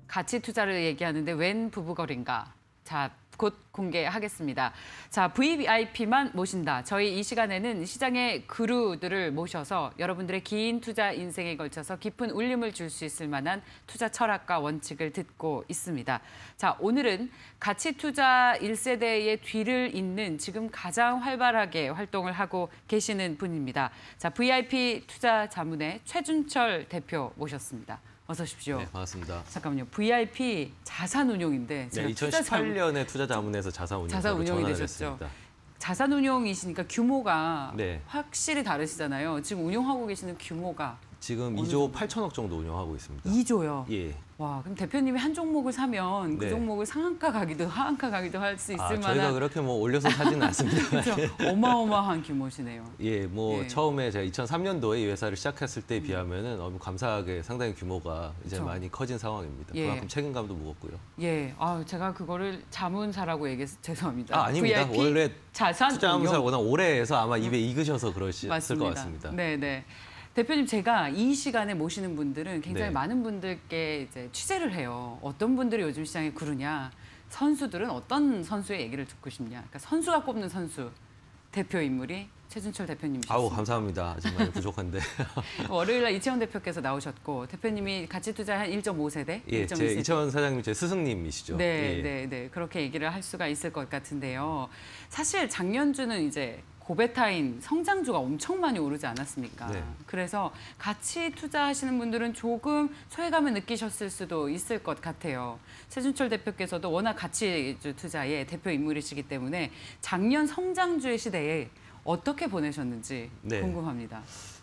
가치 투자를 얘기하는데 웬 부부거리인가? 자, 곧 공개하겠습니다. 자, VIP만 모신다. 저희 이 시간에는 시장의 그루들을 모셔서 여러분들의 긴 투자 인생에 걸쳐서 깊은 울림을 줄 수 있을 만한 투자 철학과 원칙을 듣고 있습니다. 자, 오늘은 가치 투자 1세대의 뒤를 잇는 지금 가장 활발하게 활동을 하고 계시는 분입니다. 자, VIP 투자 자문의 최준철 대표 모셨습니다. 어서 오십시오. 네, 반갑습니다. 잠깐만요. VIP 자산운용인데 네, 2018년에 투자자문에서 자산운용이 되셨죠. 자산운용이시니까 규모가 네. 확실히 다르시잖아요. 지금 운용하고 계시는 규모가 지금 2조 8천억 정도 운영하고 있습니다. 2조요? 예. 와, 그럼 대표님이 한 종목을 사면 그 네. 종목을 상한가 가기도 하한가 가기도 할 수 있을 만한. 저희가 그렇게 뭐 올려서 사지는 않습니다. 그렇죠. 어마어마한 규모시네요. 예, 뭐 처음에 제가 2003년도에 이 회사를 시작했을 때에 비하면은 너무 감사하게 상당히 규모가 이제 그렇죠. 많이 커진 상황입니다. 예. 그만큼 책임감도 무겁고요. 예, 제가 그거를 자문사라고 얘기해서 죄송합니다. 아닙니다. VIP 원래 자산 투자자문사 워낙 오래 해서 아마 입에 익으셔서 그러셨을 것 같습니다. 네, 네. 대표님, 제가 이 시간에 모시는 분들은 굉장히 네. 많은 분들께 이제 취재를 해요. 어떤 분들이 요즘 시장에 그러냐, 선수들은 어떤 선수의 얘기를 듣고 싶냐. 그러니까 선수가 꼽는 선수 대표 인물이 최준철 대표님이셨습니다. 아우, 감사합니다. 정말 부족한데. 월요일 날 이채원 대표께서 나오셨고 대표님이 가치 투자 한 1.5세대? 예, 제 이채원 사장님 제 스승님이시죠. 네, 예. 네, 네. 그렇게 얘기를 할 수가 있을 것 같은데요. 사실 작년주는 이제 고베타인 성장주가 엄청 많이 오르지 않았습니까? 네. 그래서 같이 투자하시는 분들은 조금 소외감을 느끼셨을 수도 있을 것 같아요. 최준철 대표께서도 워낙 가치주 투자의 대표 인물이시기 때문에 작년 성장주의 시대에 어떻게 보내셨는지 네. 궁금합니다.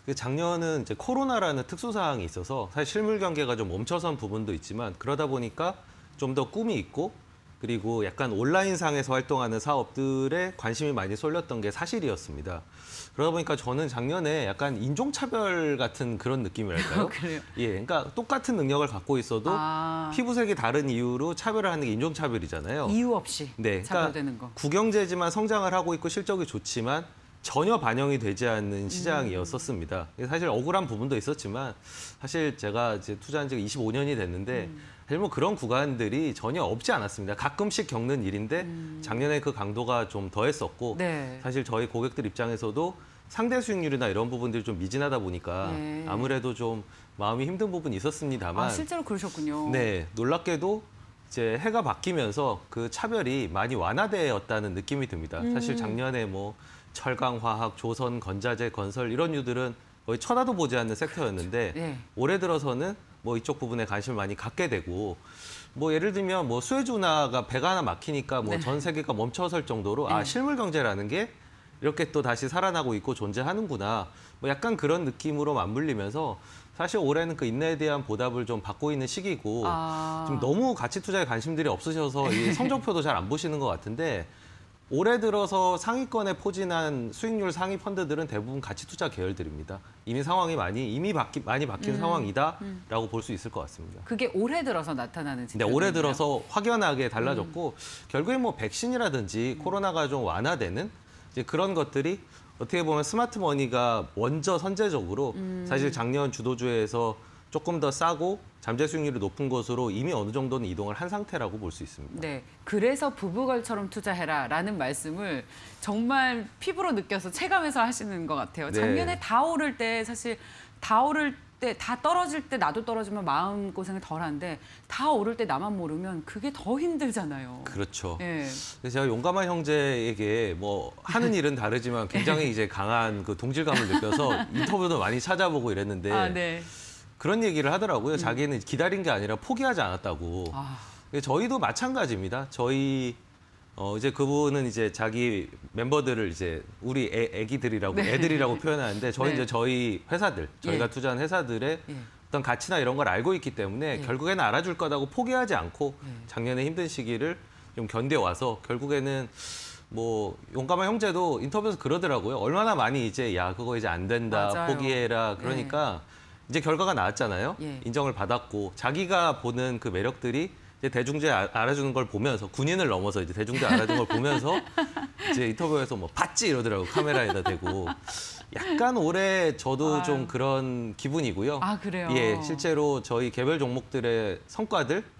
작년은 이제 코로나라는 특수 사항이 있어서 사실 실물 경계가 좀 멈춰선 부분도 있지만 그러다 보니까 좀 더 꿈이 있고 그리고 약간 온라인상에서 활동하는 사업들에 관심이 많이 쏠렸던 게 사실이었습니다. 그러다 보니까 저는 작년에 약간 인종차별 같은 그런 느낌이랄까요? 그래요? 예, 그러니까 똑같은 능력을 갖고 있어도 피부색이 다른 이유로 차별을 하는 게 인종차별이잖아요. 이유 없이 네, 차별되는 거. 국영제지만 성장을 하고 있고 실적이 좋지만 전혀 반영이 되지 않는 시장이었었습니다. 사실 억울한 부분도 있었지만 사실 제가 이제 투자한 지가 25년이 됐는데 사실 뭐 그런 구간들이 전혀 없지 않았습니다. 가끔씩 겪는 일인데 작년에 그 강도가 좀 더했었고 네. 사실 저희 고객들 입장에서도 상대 수익률이나 이런 부분들이 좀 미진하다 보니까 네. 아무래도 좀 마음이 힘든 부분이 있었습니다만 실제로 그러셨군요. 네, 놀랍게도 이제 해가 바뀌면서 그 차별이 많이 완화되었다는 느낌이 듭니다. 사실 작년에 뭐 철강, 화학, 조선, 건자재, 건설 이런 유들은 거의 쳐다도 보지 않는 섹터였는데 네. 올해 들어서는 뭐 이쪽 부분에 관심을 많이 갖게 되고 뭐 예를 들면 뭐 수에즈 운하가 배가 하나 막히니까 뭐 전 세계가 멈춰설 정도로 실물 경제라는 게 이렇게 또 다시 살아나고 있고 존재하는구나. 뭐 약간 그런 느낌으로 맞물리면서 사실 올해는 그 인내에 대한 보답을 좀 받고 있는 시기고 좀 너무 가치 투자에 관심들이 없으셔서 이 성적표도 잘 안 보시는 것 같은데 올해 들어서 상위권에 포진한 수익률 상위 펀드들은 대부분 가치 투자 계열들입니다. 이미 상황이 많이 바뀐 상황이다라고 볼 수 있을 것 같습니다. 그게 올해 들어서 나타나는 네, 올해 들어서 확연하게 달라졌고 결국에 뭐 백신이라든지 코로나가 좀 완화되는 이제 그런 것들이 어떻게 보면 스마트 머니가 먼저 선제적으로 사실 작년 주도주에서 조금 더 싸고 잠재 수익률이 높은 것으로 이미 어느 정도는 이동을 한 상태라고 볼 수 있습니다. 네, 그래서 부부걸처럼 투자해라라는 말씀을 정말 피부로 느껴서 체감해서 하시는 것 같아요. 네. 작년에 다 오를 때 사실 다 오를 때 다 떨어질 때 나도 떨어지면 마음 고생을 덜한데 다 오를 때 나만 모르면 그게 더 힘들잖아요. 그렇죠. 네. 그래서 제가 용감한 형제에게 뭐 하는 일은 다르지만 굉장히 이제 강한 그 동질감을 느껴서 인터뷰도 많이 찾아보고 이랬는데 네. 그런 얘기를 하더라고요. 자기는 기다린 게 아니라 포기하지 않았다고. 저희도 마찬가지입니다. 저희 이제 그분은 이제 자기 멤버들을 이제 우리 애기들이라고 애들이라고 표현하는데 저희 이제 저희 회사들 저희가 투자한 회사들의 어떤 가치나 이런 걸 알고 있기 때문에 결국에는 알아줄 거다고 포기하지 않고 작년에 힘든 시기를 좀 견뎌와서 결국에는 뭐 용감한 형제도 인터뷰에서 그러더라고요. 얼마나 많이 이제 야 그거 이제 안 된다 맞아요. 포기해라 그러니까 이제 결과가 나왔잖아요. 인정을 받았고 자기가 보는 그 매력들이 이제 대중들이 알아주는 걸 보면서 군인을 넘어서 이제 대중들이 알아주는 걸 보면서 이제 인터뷰에서 뭐 봤지 이러더라고 카메라에다 대고 약간 올해 저도 좀 그런 기분이고요. 그래요? 예, 실제로 저희 개별 종목들의 성과들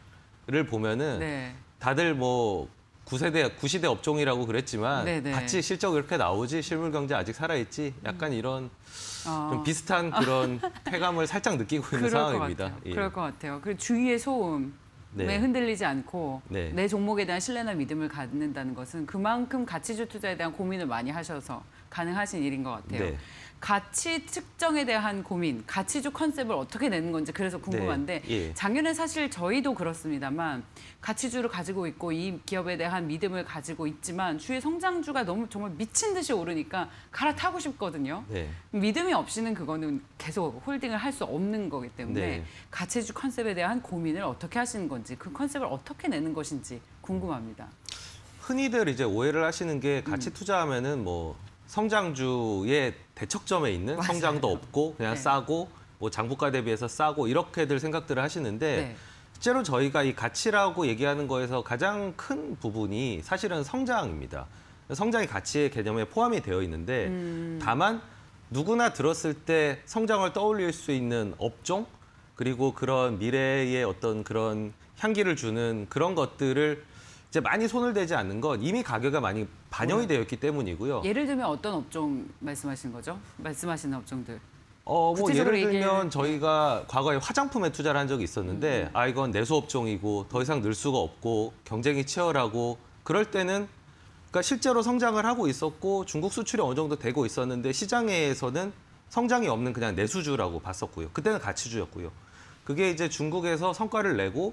보면은 네. 다들 뭐 구시대 업종이라고 그랬지만 네네. 같이 실적 이렇게 나오지 실물 경제 아직 살아있지 약간 이런 좀 비슷한 그런 쾌감을 살짝 느끼고 있는 그럴 것 상황입니다. 같아요. 예. 그럴 것 같아요. 그리고 주위의 소음에 네. 흔들리지 않고 네. 내 종목에 대한 신뢰나 믿음을 갖는다는 것은 그만큼 가치주 투자에 대한 고민을 많이 하셔서 가능하신 일인 것 같아요. 네. 가치 측정에 대한 고민, 가치주 컨셉을 어떻게 내는 건지 그래서 궁금한데 네. 예. 작년에 사실 저희도 그렇습니다만 가치주를 가지고 있고 이 기업에 대한 믿음을 가지고 있지만 주의 성장주가 너무 정말 미친 듯이 오르니까 갈아타고 싶거든요. 네. 믿음이 없이는 그거는 계속 홀딩을 할 수 없는 거기 때문에 네. 가치주 컨셉에 대한 고민을 어떻게 하시는 건지 그 컨셉을 어떻게 내는 것인지 궁금합니다. 흔히들 이제 오해를 하시는 게 가치 투자하면은 뭐 성장주의 대척점에 있는 맞아요. 성장도 없고 그냥 네. 싸고 뭐 장부가 대비해서 싸고 이렇게들 생각들을 하시는데 네. 실제로 저희가 이 가치라고 얘기하는 거에서 가장 큰 부분이 사실은 성장입니다. 성장이 가치의 개념에 포함이 되어 있는데 다만 누구나 들었을 때 성장을 떠올릴 수 있는 업종 그리고 그런 미래의 어떤 그런 향기를 주는 그런 것들을 이제 많이 손을 대지 않는 건 이미 가격에 많이 반영이 되어 있기 때문이고요. 예를 들면 어떤 업종 말씀하시는 거죠? 말씀하시는 업종들. 뭐 구체적으로 예를 들면 얘기해- 저희가 과거에 화장품에 투자를 한 적이 있었는데 이건 내수 업종이고 더 이상 늘 수가 없고 경쟁이 치열하고 그럴 때는 그러니까 실제로 성장을 하고 있었고 중국 수출이 어느 정도 되고 있었는데 시장에서는 성장이 없는 그냥 내수주라고 봤었고요. 그때는 가치주였고요. 그게 이제 중국에서 성과를 내고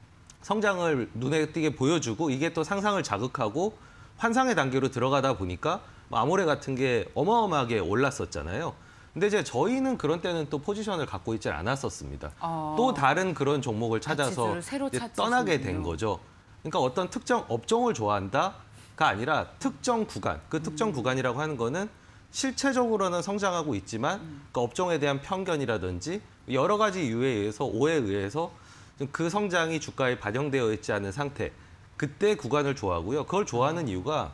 성장을 눈에 띄게 보여주고 이게 또 상상을 자극하고 환상의 단계로 들어가다 보니까 아모레 같은 게 어마어마하게 올랐었잖아요. 근데 이제 저희는 그런 때는 또 포지션을 갖고 있지 않았었습니다. 또 다른 그런 종목을 찾아서 가치주를 새로 이제 찾으시는군요. 떠나게 된 거죠. 그러니까 어떤 특정 업종을 좋아한다가 아니라 특정 구간, 그 특정 구간이라고 하는 거는 실체적으로는 성장하고 있지만 그 업종에 대한 편견이라든지 여러 가지 이유에 의해서 오해에 의해서 그 성장이 주가에 반영되어 있지 않은 상태. 그때 구간을 좋아하고요. 그걸 좋아하는 이유가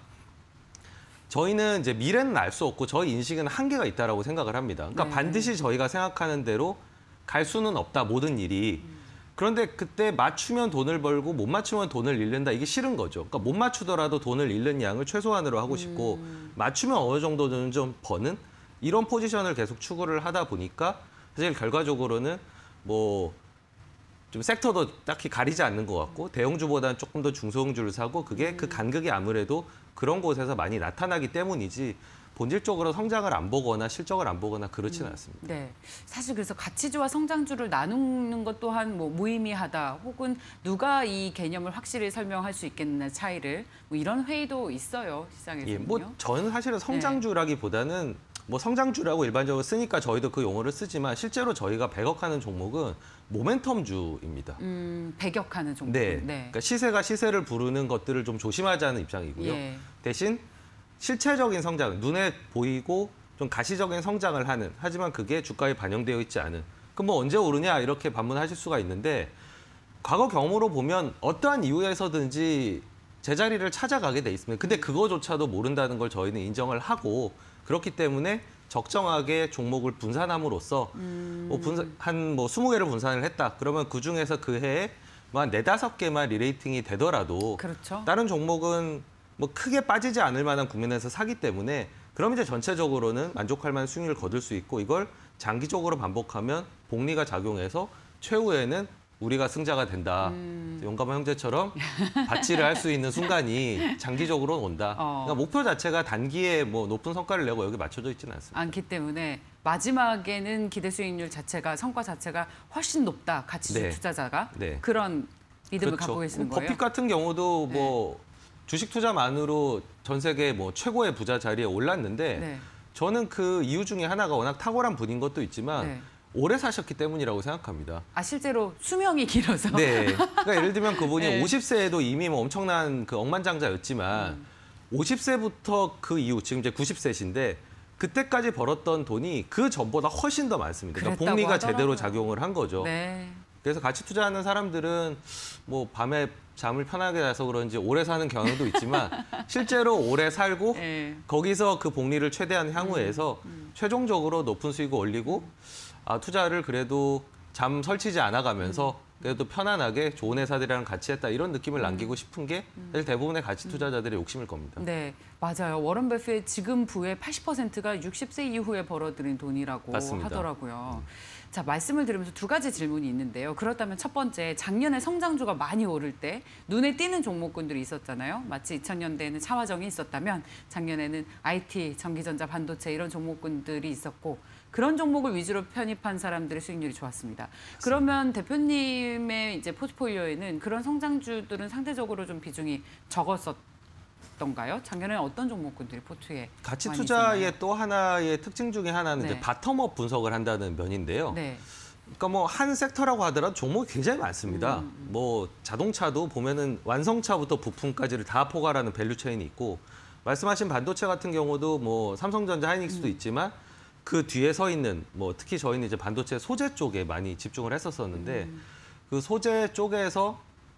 저희는 이제 미래는 알 수 없고 저희 인식은 한계가 있다라고 생각을 합니다. 그러니까 네. 반드시 저희가 생각하는 대로 갈 수는 없다, 모든 일이. 그런데 그때 맞추면 돈을 벌고 못 맞추면 돈을 잃는다. 이게 싫은 거죠. 그러니까 못 맞추더라도 돈을 잃는 양을 최소한으로 하고 싶고 맞추면 어느 정도는 좀 버는 이런 포지션을 계속 추구를 하다 보니까 사실 결과적으로는 뭐 좀 섹터도 딱히 가리지 않는 것 같고 대형주보다는 조금 더 중소형주를 사고 그게 그 간극이 아무래도 그런 곳에서 많이 나타나기 때문이지 본질적으로 성장을 안 보거나 실적을 안 보거나 그렇지는 않습니다. 네, 사실 그래서 가치주와 성장주를 나누는 것 또한 뭐 무의미하다, 혹은 누가 이 개념을 확실히 설명할 수 있겠느냐 차이를 뭐 이런 회의도 있어요 시장에서는요. 예, 뭐 저는 사실은 성장주라기보다는 뭐 성장주라고 일반적으로 쓰니까 저희도 그 용어를 쓰지만 실제로 저희가 배격하는 종목은 모멘텀주입니다. 배격하는 종목. 네. 그러니까 시세가 시세를 부르는 것들을 좀 조심하자는 입장이고요. 예. 대신 실체적인 성장, 눈에 보이고 좀 가시적인 성장을 하는, 하지만 그게 주가에 반영되어 있지 않은. 그럼 뭐 언제 오르냐 이렇게 반문하실 수가 있는데 과거 경험으로 보면 어떠한 이유에서든지 제자리를 찾아가게 돼 있습니다. 근데 그거조차도 모른다는 걸 저희는 인정을 하고 그렇기 때문에 적정하게 종목을 분산함으로써 한 20개를 분산을 했다. 그러면 그중에서 그 해에 뭐 한 4-5개만 리레이팅이 되더라도 그렇죠. 다른 종목은 뭐 크게 빠지지 않을 만한 국면에서 사기 때문에 그럼 이제 전체적으로는 만족할 만한 수익률을 거둘 수 있고 이걸 장기적으로 반복하면 복리가 작용해서 최후에는 우리가 승자가 된다. 용감한 형제처럼 밭질을 할 수 있는 순간이 장기적으로 온다. 그러니까 목표 자체가 단기에 뭐 높은 성과를 내고 여기 맞춰져 있지는 않습니다. 않기 때문에 마지막에는 기대 수익률 자체가 성과 자체가 훨씬 높다. 가치주 네. 투자자가 네. 그런 믿음을 그렇죠. 갖고 계시는 뭐 거예요. 버핏 같은 경우도 뭐 주식 투자만으로 전 세계 뭐 최고의 부자 자리에 올랐는데 네. 저는 그 이유 중에 하나가 워낙 탁월한 분인 것도 있지만 네. 오래 사셨기 때문이라고 생각합니다. 아 실제로 수명이 길어서. 네. 그러니까 예를 들면 그분이 네. 50세에도 이미 뭐 엄청난 그 억만장자였지만 50세부터 그 이후 지금 이제 90세신데 그때까지 벌었던 돈이 그 전보다 훨씬 더 많습니다. 그러니까 그랬다고 복리가 하더라고요. 제대로 작용을 한 거죠. 네. 그래서 같이 투자하는 사람들은 뭐 밤에 잠을 편하게 자서 그런지 오래 사는 경향도 있지만 실제로 오래 살고 네. 거기서 그 복리를 최대한 향후해서 최종적으로 높은 수익을 올리고 투자를 그래도 잠 설치지 않아가면서 그래도 편안하게 좋은 회사들이랑 같이 했다 이런 느낌을 남기고 싶은 게 사실 대부분의 가치 투자자들의 욕심일 겁니다. 네, 맞아요. 워런 버핏의 지금 부의 80%가 60세 이후에 벌어들인 돈이라고 맞습니다. 하더라고요. 자, 말씀을 들으면서 두 가지 질문이 있는데요. 그렇다면 첫 번째, 작년에 성장주가 많이 오를 때 눈에 띄는 종목군들이 있었잖아요. 마치 2000년대에는 차화정이 있었다면 작년에는 IT, 전기전자, 반도체 이런 종목군들이 있었고 그런 종목을 위주로 편입한 사람들의 수익률이 좋았습니다. 그러면 대표님의 이제 포트폴리오에는 그런 성장주들은 상대적으로 좀 비중이 적었었던가요? 작년에는 어떤 종목군들이 포트에 가치 많이 투자의 있었나요? 또 하나의 특징 중에 하나는 네. 이제 바텀업 분석을 한다는 면인데요. 네. 그러니까 뭐 한 섹터라고 하더라도 종목이 굉장히 많습니다. 뭐 자동차도 보면은 완성차부터 부품까지를 다 포괄하는 밸류 체인이 있고 말씀하신 반도체 같은 경우도 뭐 삼성전자, 하이닉스도 있지만 그 뒤에 서 있는 뭐 특히 저희는 이제 반도체 소재 쪽에 많이 집중을 했었었는데 그 소재 쪽에서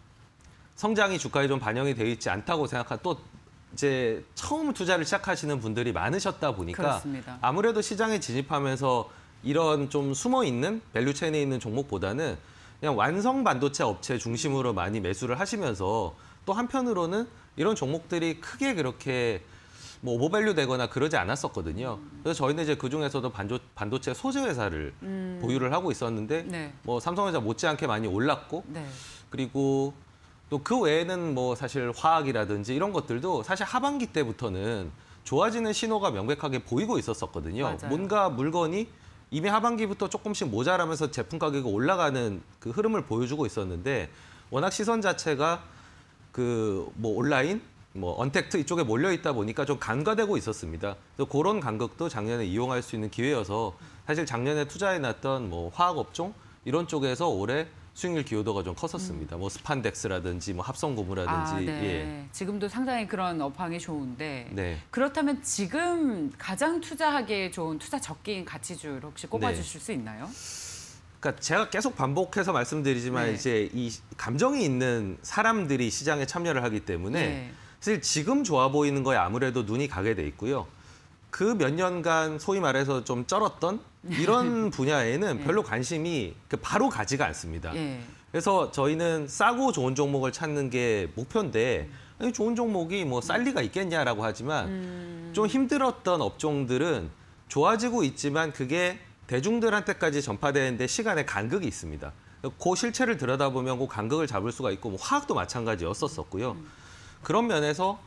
성장이 주가에 좀 반영이 되어 있지 않다고 생각한 또 이제 처음 투자를 시작하시는 분들이 많으셨다 보니까 그렇습니다. 아무래도 시장에 진입하면서 이런 좀 숨어 있는 밸류 체인에 있는 종목보다는 그냥 완성 반도체 업체 중심으로 많이 매수를 하시면서 또 한편으로는 이런 종목들이 크게 그렇게 뭐 오버밸류 되거나 그러지 않았었거든요. 그래서 저희는 이제 그 중에서도 반도체 소재 회사를 보유를 하고 있었는데 네. 뭐 삼성전자 못지않게 많이 올랐고 네. 그리고 또 그 외에는 뭐 사실 화학이라든지 이런 것들도 사실 하반기 때부터는 좋아지는 신호가 명백하게 보이고 있었었거든요. 맞아요. 뭔가 물건이 이미 하반기부터 조금씩 모자라면서 제품 가격이 올라가는 그 흐름을 보여주고 있었는데 워낙 시선 자체가 그 뭐 온라인, 뭐 언택트 이쪽에 몰려 있다 보니까 좀 간과되고 있었습니다. 그래서 그런 간극도 작년에 이용할 수 있는 기회여서 사실 작년에 투자해놨던 뭐 화학 업종 이런 쪽에서 올해 수익률 기여도가 좀 컸었습니다. 뭐 스판덱스라든지 뭐 합성고무라든지 네. 예. 지금도 상당히 그런 업황이 좋은데 네. 그렇다면 지금 가장 투자하기에 좋은 투자 적기인 가치주를 혹시 꼽아주실 수 있나요? 그러니까 제가 계속 반복해서 말씀드리지만 네. 이제 이 감정이 있는 사람들이 시장에 참여를 하기 때문에 네. 사실 지금 좋아 보이는 거에 아무래도 눈이 가게 돼 있고요. 그 몇 년간 소위 말해서 좀 쩔었던 이런 분야에는 별로 관심이 바로 가지가 않습니다. 예. 그래서 저희는 싸고 좋은 종목을 찾는 게 목표인데 아니, 좋은 종목이 뭐 쌀 리가 있겠냐라고 하지만 좀 힘들었던 업종들은 좋아지고 있지만 그게 대중들한테까지 전파되는데 시간의 간극이 있습니다. 그 실체를 들여다보면 그 간극을 잡을 수가 있고 뭐 화학도 마찬가지였었고요. 그런 면에서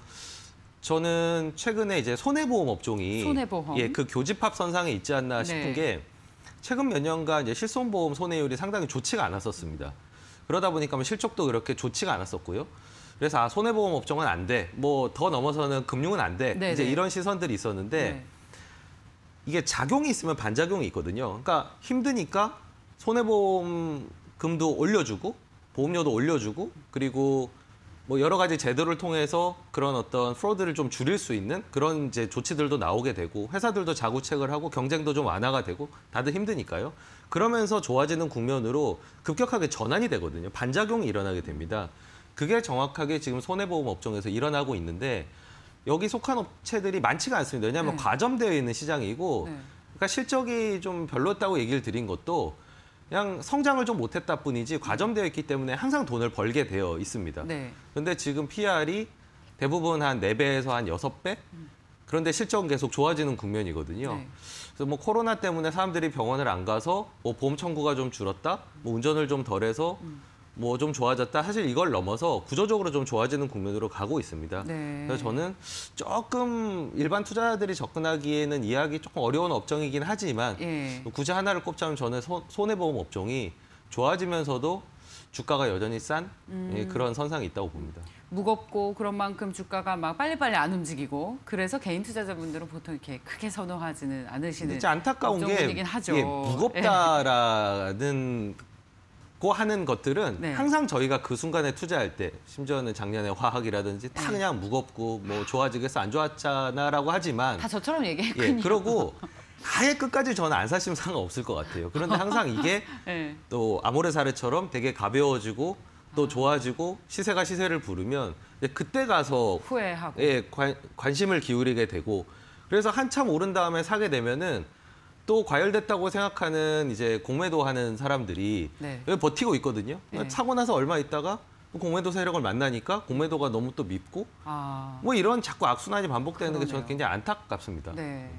저는 최근에 이제 손해보험 업종이 손해보험. 예, 그 교집합 선상에 있지 않나 싶은 네. 게 최근 몇 년간 이제 실손보험 손해율이 상당히 좋지가 않았었습니다. 그러다 보니까 뭐 실적도 그렇게 좋지가 않았었고요. 그래서 아, 손해보험 업종은 안 돼. 뭐 더 넘어서는 금융은 안 돼. 네네. 이제 이런 시선들이 있었는데 네. 이게 작용이 있으면 반작용이 있거든요. 그러니까 힘드니까 손해보험금도 올려주고 보험료도 올려주고 그리고 뭐 여러 가지 제도를 통해서 그런 어떤 프로드를 좀 줄일 수 있는 그런 이제 조치들도 나오게 되고 회사들도 자구책을 하고 경쟁도 좀 완화가 되고 다들 힘드니까요. 그러면서 좋아지는 국면으로 급격하게 전환이 되거든요. 반작용이 일어나게 됩니다. 그게 정확하게 지금 손해보험 업종에서 일어나고 있는데 여기 속한 업체들이 많지가 않습니다. 왜냐하면 네. 과점되어 있는 시장이고 네. 그러니까 실적이 좀 별로였다고 얘기를 드린 것도 그냥 성장을 좀 못했다 뿐이지 과점되어 있기 때문에 항상 돈을 벌게 되어 있습니다. 네. 그런데 지금 PR이 대부분 한 4배에서 한 6배? 그런데 실적은 계속 좋아지는 국면이거든요. 네. 그래서 뭐 코로나 때문에 사람들이 병원을 안 가서 뭐 보험 청구가 좀 줄었다, 뭐 운전을 좀 덜해서 뭐 좀 좋아졌다. 사실 이걸 넘어서 구조적으로 좀 좋아지는 국면으로 가고 있습니다. 네. 그래서 저는 조금 일반 투자자들이 접근하기에는 이해하기 조금 어려운 업종이긴 하지만 예. 굳이 하나를 꼽자면 저는 손해보험 업종이 좋아지면서도 주가가 여전히 싼 예, 그런 선상이 있다고 봅니다. 무겁고 그런 만큼 주가가 막 빨리빨리 안 움직이고 그래서 개인 투자자분들은 보통 이렇게 크게 선호하지는 않으시는 진짜 안타까운 게 업종군이긴 하죠. 이게 무겁다라는 고 하는 것들은 네. 항상 저희가 그 순간에 투자할 때 심지어는 작년에 화학이라든지 다 그냥 무겁고 뭐 좋아지겠어 안 좋았잖아라고 하지만 다 저처럼 예, 얘기했군요. 그러고 아예 끝까지 저는 안 사시면 상관없을 것 같아요. 그런데 항상 이게 예. 또 아모레사르처럼 되게 가벼워지고 또 좋아지고 시세가 시세를 부르면 그때 가서 후회하고. 예, 관심을 기울이게 되고 그래서 한참 오른 다음에 사게 되면은 또 과열됐다고 생각하는 이제 공매도 하는 사람들이 네. 여기 버티고 있거든요. 네. 차고 나서 얼마 있다가 공매도 세력을 만나니까 공매도가 너무 또 밉고 아, 뭐 이런 자꾸 악순환이 반복되는 게 그러네요. 저는 굉장히 안타깝습니다. 네.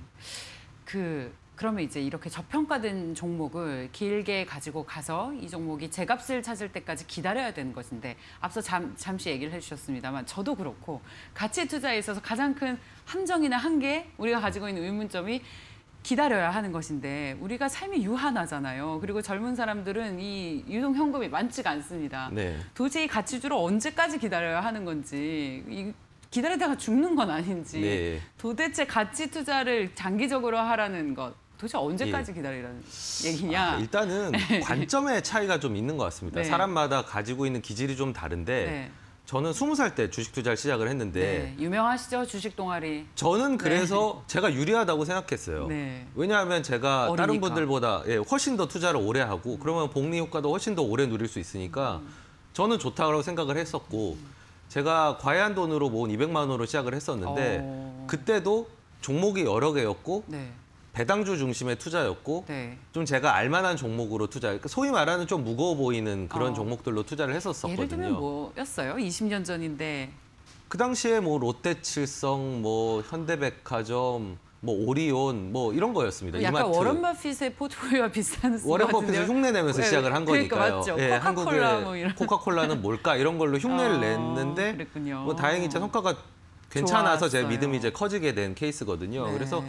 그러면 이제 이렇게 저평가된 종목을 길게 가지고 가서 이 종목이 제값을 찾을 때까지 기다려야 되는 것인데 앞서 잠시 얘기를 해주셨습니다만 저도 그렇고 가치 투자에 있어서 가장 큰 함정이나 한계 우리가 가지고 있는 의문점이 기다려야 하는 것인데 우리가 삶이 유한하잖아요. 그리고 젊은 사람들은 이 유동 현금이 많지가 않습니다. 네. 도대체 이 가치주를 언제까지 기다려야 하는 건지 기다리다가 죽는 건 아닌지 네. 도대체 가치 투자를 장기적으로 하라는 것 도대체 언제까지 기다리라는 얘기냐. 일단은 관점의 차이가 좀 있는 것 같습니다. 네. 사람마다 가지고 있는 기질이 좀 다른데 네. 저는 20살 때 주식 투자를 시작을 했는데 네. 유명하시죠 주식 동아리. 저는 그래서 제가 유리하다고 생각했어요. 네. 왜냐하면 제가 다른 어리니까. 분들보다 훨씬 더 투자를 오래 하고 그러면 복리 효과도 훨씬 더 오래 누릴 수 있으니까 저는 좋다고 생각을 했었고 제가 과외한 돈으로 모은 200만 원으로 시작을 했었는데 그때도 종목이 여러 개였고 네. 배당주 중심의 투자였고 네. 좀 제가 알만한 종목으로 그러니까 소위 말하는 좀 무거워 보이는 그런 어. 종목들로 투자를 했었었거든요. 예를 들면 뭐였어요? 20년 전인데. 그 당시에 뭐 롯데칠성, 뭐 현대백화점, 뭐 오리온 뭐 이런 거였습니다. 약간 이마트. 워런 버핏의 포트폴리오와 비슷한 워렌 것 버핏을 같은데요? 흉내내면서 네, 시작을 한 그러니까 거니까요. 맞죠. 예, 코카콜라 한국의 뭐 이런. 코카콜라는 뭘까 이런 걸로 흉내를 냈는데 그랬군요. 뭐 다행히 제 성과가 괜찮아서 제 좋았어요. 믿음이 이제 커지게 된 케이스거든요. 네. 그래서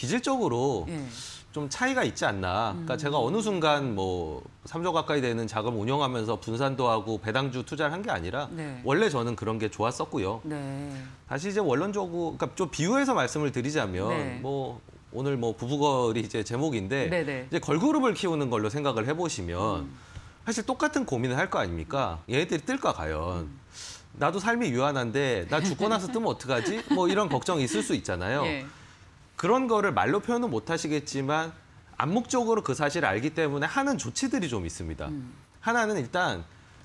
기질적으로 예. 좀 차이가 있지 않나. 그러니까 제가 어느 순간 뭐 3조 가까이 되는 자금 운영하면서 분산도 하고 배당주 투자를 한 게 아니라 네. 원래 저는 그런 게 좋았었고요. 네. 다시 이제 원론적으로 그러니까 좀 비유해서 말씀을 드리자면 네. 뭐 오늘 뭐 부부걸이 이제 제목인데 네네. 이제 걸그룹을 키우는 걸로 생각을 해보시면 사실 똑같은 고민을 할 거 아닙니까? 얘네들이 뜰까 과연? 나도 삶이 유한한데 나 죽고 나서 뜨면 어떡하지? 뭐 이런 걱정이 있을 수 있잖아요. 예. 그런 거를 말로 표현은 못 하시겠지만 암묵적으로 그 사실을 알기 때문에 하는 조치들이 좀 있습니다. 하나는 일단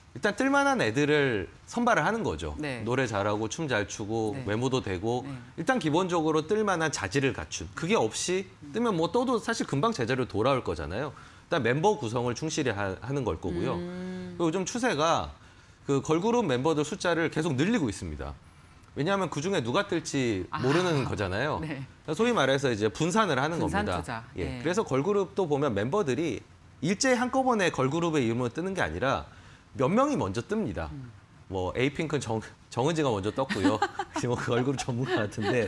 뜰만한 애들을 선발을 하는 거죠. 네. 노래 잘하고 춤 잘 추고 네. 외모도 되고 네. 일단 기본적으로 뜰만한 자질을 갖춘. 그게 없이 뜨면 뭐 떠도 사실 금방 제자리로 돌아올 거잖아요. 일단 멤버 구성을 충실히 하는 걸 거고요. 그리고 요즘 추세가 그 걸그룹 멤버들 숫자를 계속 늘리고 있습니다. 왜냐하면 그중에 누가 뜰지 모르는 거잖아요. 네. 소위 말해서 이제 분산을 하는 분산 겁니다. 투자. 예. 예. 그래서 걸그룹도 보면 멤버들이 일제히 한꺼번에 걸그룹의 이름으로 뜨는 게 아니라 몇 명이 먼저 뜹니다. 뭐 에이핑크는 정은지가 먼저 떴고요. 뭐 그 걸그룹 전문가 같은데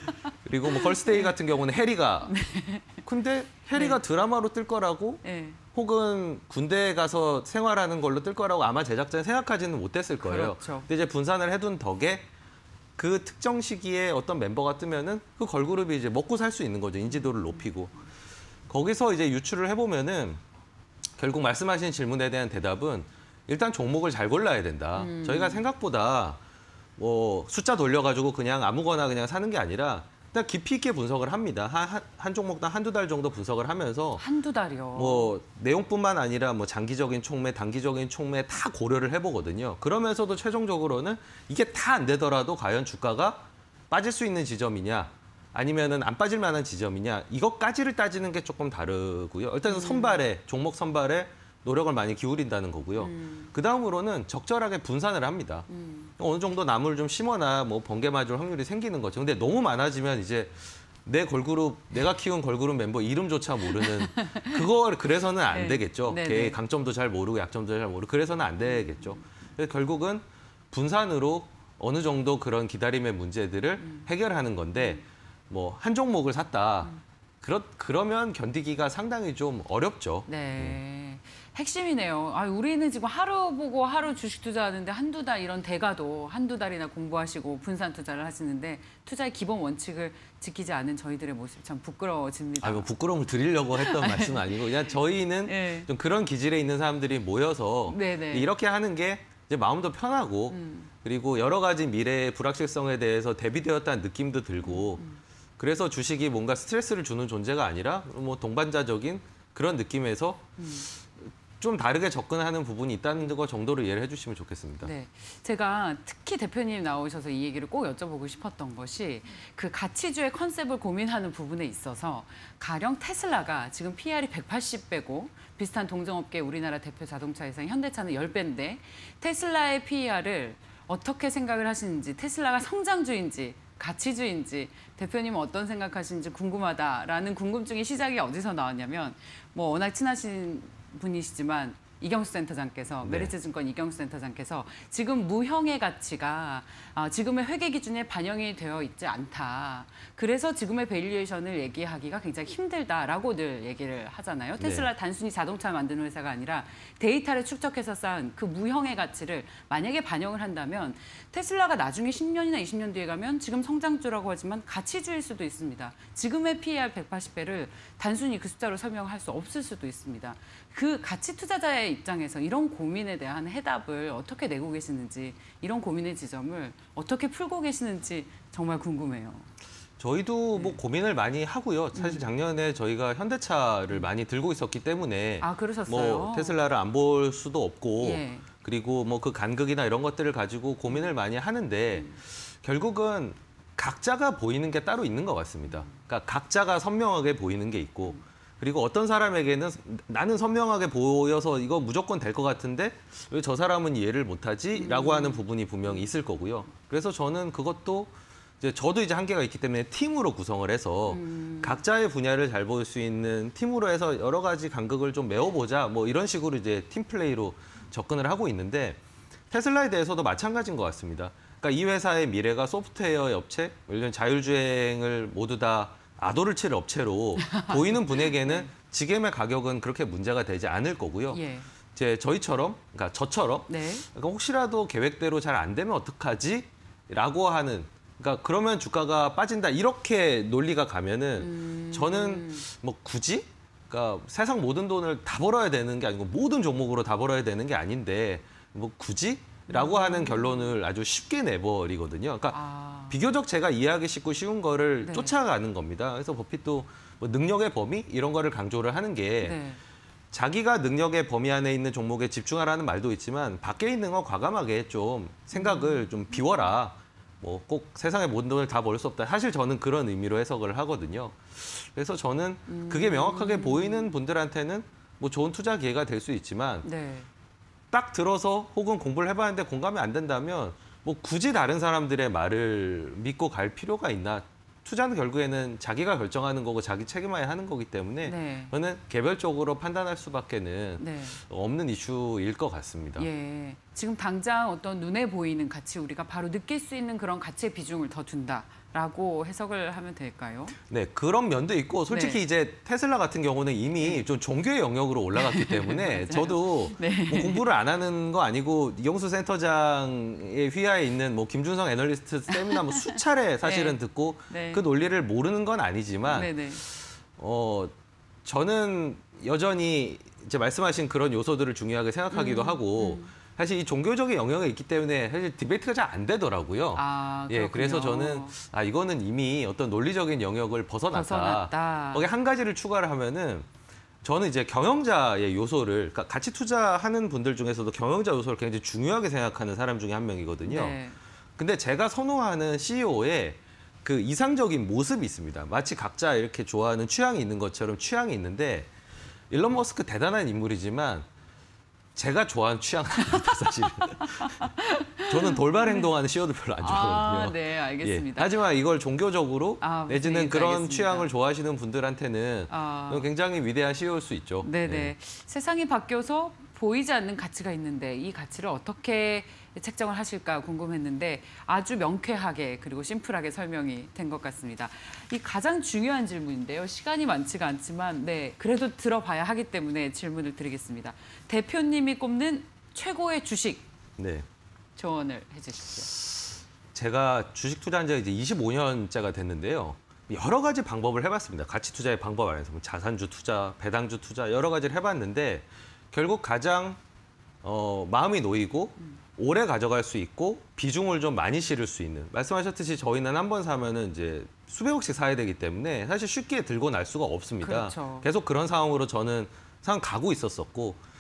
그리고 뭐 걸스데이 같은 경우는 해리가. 근데 해리가 드라마로 뜰 거라고 예. 혹은 군대에 가서 생활하는 걸로 뜰 거라고 아마 제작자는 생각하지는 못했을 거예요. 그렇죠. 근데 이제 분산을 해둔 덕에 그 특정 시기에 어떤 멤버가 뜨면은 그 걸그룹이 이제 먹고 살 수 있는 거죠. 인지도를 높이고. 거기서 이제 유추를 해보면은 결국 말씀하신 질문에 대한 대답은 일단 종목을 잘 골라야 된다. 저희가 생각보다 뭐 숫자 돌려가지고 그냥 아무거나 그냥 사는 게 아니라 일단 깊이 있게 분석을 합니다. 한 종목당 한두 달 정도 분석을 하면서 한두 달이요. 뭐 내용뿐만 아니라 뭐 장기적인 촉매, 단기적인 촉매 다 고려를 해보거든요. 그러면서도 최종적으로는 이게 다 안 되더라도 과연 주가가 빠질 수 있는 지점이냐 아니면은 안 빠질 만한 지점이냐 이것까지를 따지는 게 조금 다르고요. 일단 선발에 종목 선발에 노력을 많이 기울인다는 거고요. 그 다음으로는 적절하게 분산을 합니다. 어느 정도 나무를 좀 심어놔 뭐 번개 맞을 확률이 생기는 거죠. 근데 너무 많아지면 이제 내 걸그룹, 내가 키운 걸그룹 멤버 이름조차 모르는 그걸 그래서는 안 네. 되겠죠. 네, 걔의 네. 강점도 잘 모르고 약점도 잘 모르고 그래서는 안 되겠죠. 그래서 결국은 분산으로 어느 정도 그런 기다림의 문제들을 해결하는 건데 뭐 한 종목을 샀다. 그러면 견디기가 상당히 좀 어렵죠. 네. 핵심이네요. 우리는 지금 하루 보고 하루 주식 투자하는데 한두 달 이런 대가도 한두 달이나 공부하시고 분산 투자를 하시는데 투자의 기본 원칙을 지키지 않은 저희들의 모습 참 부끄러워집니다. 뭐 부끄러움을 드리려고 했던 말씀은 아니고 그냥 저희는 네. 좀 그런 기질에 있는 사람들이 모여서 네네. 이렇게 하는 게 이제 마음도 편하고 그리고 여러 가지 미래의 불확실성에 대해서 대비되었다는 느낌도 들고 그래서 주식이 뭔가 스트레스를 주는 존재가 아니라 뭐 동반자적인 그런 느낌에서 좀 다르게 접근하는 부분이 있다는 거 정도로 이해를 해주시면 좋겠습니다. 네, 제가 특히 대표님 나오셔서 이 얘기를 꼭 여쭤보고 싶었던 것이 그 가치주의 컨셉을 고민하는 부분에 있어서 가령 테슬라가 지금 PR이 180배고 비슷한 동종업계 우리나라 대표 자동차 회사인 현대차는 10배인데 테슬라의 PR을 어떻게 생각을 하시는지, 테슬라가 성장주인지 가치주인지 대표님은 어떤 생각하시는지 궁금하다라는 궁금증이 시작이 어디서 나왔냐면 뭐 워낙 친하신 분이시지만 이경수 센터장께서 네. 메리츠증권 이경수 센터장께서 지금 무형의 가치가 지금의 회계 기준에 반영이 되어 있지 않다. 그래서 지금의 밸류에이션을 얘기하기가 굉장히 힘들다라고 늘 얘기를 하잖아요. 테슬라 네. 단순히 자동차 만드는 회사가 아니라 데이터를 축적해서 쌓은 그 무형의 가치를 만약에 반영을 한다면 테슬라가 나중에 10년이나 20년 뒤에 가면 지금 성장주라고 하지만 가치주일 수도 있습니다. 지금의 PER 180배를 단순히 그 숫자로 설명할 수 없을 수도 있습니다. 그 가치 투자자의 입장에서 이런 고민에 대한 해답을 어떻게 내고 계시는지, 이런 고민의 지점을 어떻게 풀고 계시는지 정말 궁금해요. 저희도 뭐 고민을 많이 하고요. 사실 작년에 저희가 현대차를 많이 들고 있었기 때문에 그러셨어요? 뭐 테슬라를 안 볼 수도 없고 예. 그리고 뭐 그 간극이나 이런 것들을 가지고 고민을 많이 하는데 결국은 각자가 보이는 게 따로 있는 것 같습니다. 그러니까 각자가 선명하게 보이는 게 있고 그리고 어떤 사람에게는 나는 선명하게 보여서 이거 무조건 될 것 같은데 왜 저 사람은 이해를 못하지? 라고 하는 부분이 분명히 있을 거고요. 그래서 저는 그것도 저도 이제 한계가 있기 때문에 팀으로 구성을 해서 각자의 분야를 잘 볼 수 있는 팀으로 해서 여러 가지 간극을 좀 메워보자 뭐 이런 식으로 이제 팀 플레이로 접근을 하고 있는데 테슬라에 대해서도 마찬가지인 것 같습니다. 그러니까 이 회사의 미래가 소프트웨어 업체, 예를 들면 자율주행을 모두 다 아도를 칠 업체로 보이는 분에게는 지금의 가격은 그렇게 문제가 되지 않을 거고요. 예. 이제 저희처럼, 그러니까 저처럼 네. 그러니까 혹시라도 계획대로 잘 안 되면 어떡하지? 라고 하는 그러니까 그러면 주가가 빠진다 이렇게 논리가 가면은 저는 뭐 굳이 그러니까 세상 모든 돈을 다 벌어야 되는 게 아니고 모든 종목으로 다 벌어야 되는 게 아닌데 뭐 굳이? 라고 하는 결론을 아주 쉽게 내버리거든요. 그러니까 비교적 제가 이해하기 쉽고 쉬운 거를 네. 쫓아가는 겁니다. 그래서 버핏도 뭐 능력의 범위 이런 거를 강조를 하는 게 네. 자기가 능력의 범위 안에 있는 종목에 집중하라는 말도 있지만 밖에 있는 거 과감하게 좀 생각을 좀 비워라. 뭐 꼭 세상의 모든 돈을 다 벌 수 없다. 사실 저는 그런 의미로 해석을 하거든요. 그래서 저는 그게 명확하게 보이는 분들한테는 뭐 좋은 투자 기회가 될 수 있지만 네. 딱 들어서 혹은 공부를 해봤는데 공감이 안 된다면 뭐 굳이 다른 사람들의 말을 믿고 갈 필요가 있나? 투자는 결국에는 자기가 결정하는 거고 자기 책임만에 하는 거기 때문에 네. 저는 개별적으로 판단할 수밖에는 네. 없는 이슈일 것 같습니다. 예. 지금 당장 어떤 눈에 보이는 가치, 우리가 바로 느낄 수 있는 그런 가치의 비중을 더 둔다라고 해석을 하면 될까요? 네, 그런 면도 있고 솔직히 네. 이제 테슬라 같은 경우는 이미 좀 종교의 영역으로 올라갔기 때문에 저도 뭐 공부를 안 하는 거 아니고 이경수 센터장의 휘하에 있는 뭐 김준성 애널리스트 세미나 뭐 수차례 사실은 듣고 네. 그 논리를 모르는 건 아니지만 네네. 저는 여전히 이제 말씀하신 그런 요소들을 중요하게 생각하기도 하고 사실 이 종교적인 영역에 있기 때문에 사실 디베이트가 잘 안 되더라고요. 그렇군요. 그래서 저는 이거는 이미 어떤 논리적인 영역을 벗어났다. 거기 한 가지를 추가를 하면은 저는 이제 경영자의 요소를 그러니까 같이 투자하는 분들 중에서도 경영자 요소를 굉장히 중요하게 생각하는 사람 중에 한 명이거든요. 네. 근데 제가 선호하는 CEO의 그 이상적인 모습이 있습니다. 마치 각자 이렇게 좋아하는 취향이 있는 것처럼 취향이 있는데 일론 머스크 대단한 인물이지만 제가 좋아하는 취향은 아닙니다, 사실은. 저는 돌발 행동하는 CEO도 별로 안 좋아하거든요. 네, 알겠습니다. 하지만 이걸 종교적으로 내지는 무슨 그런 알겠습니다. 취향을 좋아하시는 분들한테는 굉장히 위대한 CEO일 수 있죠. 네네. 네. 세상이 바뀌어서 보이지 않는 가치가 있는데 이 가치를 어떻게 책정을 하실까 궁금했는데 아주 명쾌하게 그리고 심플하게 설명이 된 것 같습니다. 이 가장 중요한 질문인데요. 시간이 많지가 않지만 그래도 들어봐야 하기 때문에 질문을 드리겠습니다. 대표님이 꼽는 최고의 주식 네. 조언을 해주십시오. 제가 주식 투자한 지가 이제 25년째가 됐는데요. 여러 가지 방법을 해봤습니다. 가치 투자의 방법 안에서 뭐 자산주 투자, 배당주 투자 여러 가지를 해봤는데 결국 가장 마음이 놓이고 오래 가져갈 수 있고 비중을 좀 많이 실을 수 있는 말씀하셨듯이 저희는 한 번 사면은 이제 수백억씩 사야 되기 때문에 사실 쉽게 들고 날 수가 없습니다. 그렇죠. 계속 그런 상황으로 저는 상황 가고 있었었고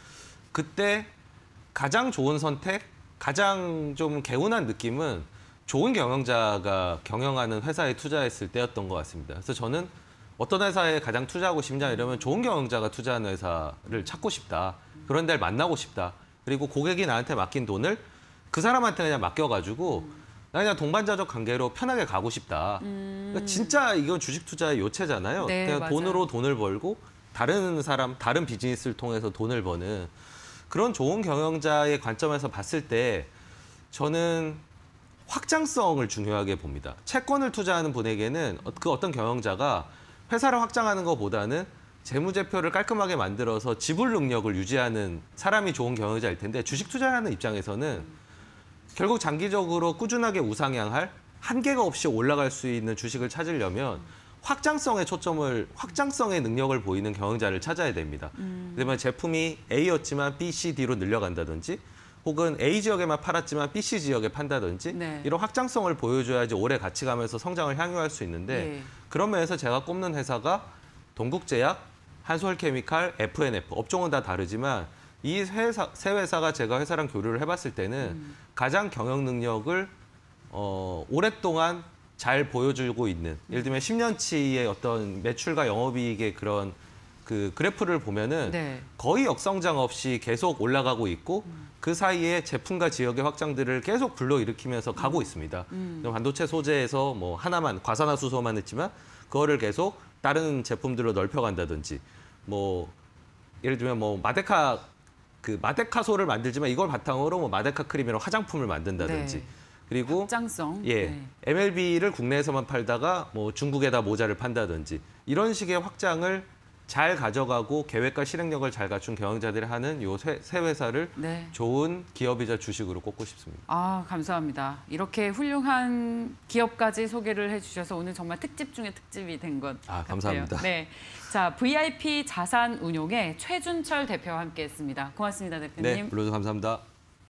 그때 가장 좋은 선택, 가장 좀 개운한 느낌은 좋은 경영자가 경영하는 회사에 투자했을 때였던 것 같습니다. 그래서 저는 어떤 회사에 가장 투자하고 싶냐 이러면 좋은 경영자가 투자하는 회사를 찾고 싶다. 그런 데를 만나고 싶다. 그리고 고객이 나한테 맡긴 돈을 그 사람한테 그냥 맡겨가지고 나 그냥 동반자적 관계로 편하게 가고 싶다. 그러니까 진짜 이건 주식 투자의 요체잖아요. 네, 그냥 맞아요. 돈으로 돈을 벌고 다른 사람, 다른 비즈니스를 통해서 돈을 버는 그런 좋은 경영자의 관점에서 봤을 때 저는 확장성을 중요하게 봅니다. 채권을 투자하는 분에게는 그 어떤 경영자가 회사를 확장하는 것보다는 재무제표를 깔끔하게 만들어서 지불 능력을 유지하는 사람이 좋은 경영자일 텐데 주식 투자하는 입장에서는 결국 장기적으로 꾸준하게 우상향할 한계가 없이 올라갈 수 있는 주식을 찾으려면 확장성의 능력을 보이는 경영자를 찾아야 됩니다. 그러면 제품이 A였지만 B, C, D로 늘려간다든지 혹은 A 지역에만 팔았지만 B, C 지역에 판다든지 네. 이런 확장성을 보여줘야지 오래 같이 가면서 성장을 향유할 수 있는데 네. 그런 면에서 제가 꼽는 회사가 동국제약, 한솔케미칼, F&F 업종은 다 다르지만 이 세 회사가 제가 회사랑 교류를 해봤을 때는 가장 경영 능력을 오랫동안 잘 보여주고 있는 예를 들면 10년치의 어떤 매출과 영업이익의 그런 그 그래프를 보면은 네. 거의 역성장 없이 계속 올라가고 있고 그 사이에 제품과 지역의 확장들을 계속 불러일으키면서 가고 있습니다. 반도체 소재에서 뭐 하나만 과산화수소만 했지만 그거를 계속 다른 제품들로 넓혀간다든지 뭐 예를 들면 뭐 마데카소를 만들지만 이걸 바탕으로 뭐 마데카 크림이랑 화장품을 만든다든지 네. 그리고 확장성. 예, 네. MLB를 국내에서만 팔다가 뭐 중국에다 모자를 판다든지 이런 식의 확장을 잘 가져가고 계획과 실행력을 잘 갖춘 경영자들이 하는 요 세 회사를 네. 좋은 기업이자 주식으로 꼽고 싶습니다. 아, 감사합니다. 이렇게 훌륭한 기업까지 소개를 해주셔서 오늘 정말 특집 중에 특집이 된 것 같아요. 감사합니다. 네, 자 VIP 자산운용의 최준철 대표와 함께했습니다. 고맙습니다, 대표님. 네, 물론 감사합니다.